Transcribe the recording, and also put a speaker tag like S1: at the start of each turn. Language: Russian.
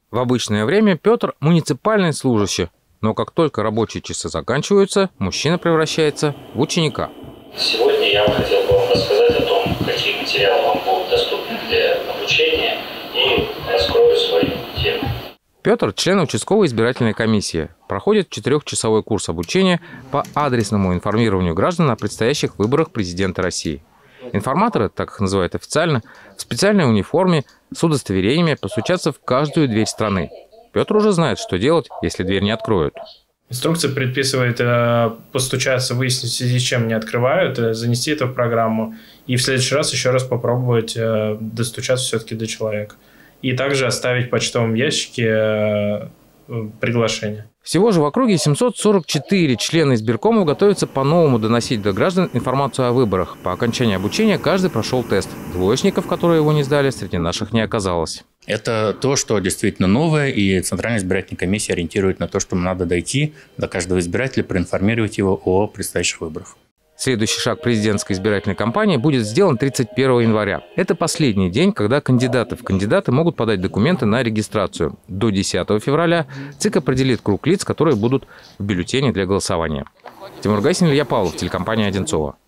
S1: В обычное время Петр – муниципальный служащий, но как только рабочие часы заканчиваются, мужчина превращается в ученика.
S2: Сегодня я хотел бы вам рассказать о том, какие материалы вам будут доступны для обучения, и раскрою свою тему.
S1: Петр – член участковой избирательной комиссии. Проходит 4-часовой курс обучения по адресному информированию граждан о предстоящих выборах президента России. Информаторы, так их называют официально, в специальной униформе с удостоверениями постучатся в каждую дверь страны. Петр уже знает, что делать, если дверь не откроют.
S3: Инструкция предписывает постучаться, выяснить, в связи с чем не открывают, занести это в программу и в следующий раз еще раз попробовать достучаться все-таки до человека. И также оставить в почтовом ящике приглашение.
S1: Всего же в округе 744 члена избиркомов готовятся по-новому доносить до граждан информацию о выборах. По окончании обучения каждый прошел тест. Двоечников, которые его не сдали, среди наших не оказалось.
S4: Это то, что действительно новое, и Центральная избирательная комиссия ориентирует на то, что надо дойти до каждого избирателя, проинформировать его о предстоящих выборах.
S1: Следующий шаг президентской избирательной кампании будет сделан 31 января. Это последний день, когда кандидаты могут подать документы на регистрацию. До 10 февраля ЦИК определит круг лиц, которые будут в бюллетене для голосования. Тимур Гайсин, Илья Павлов, телекомпания «Одинцово».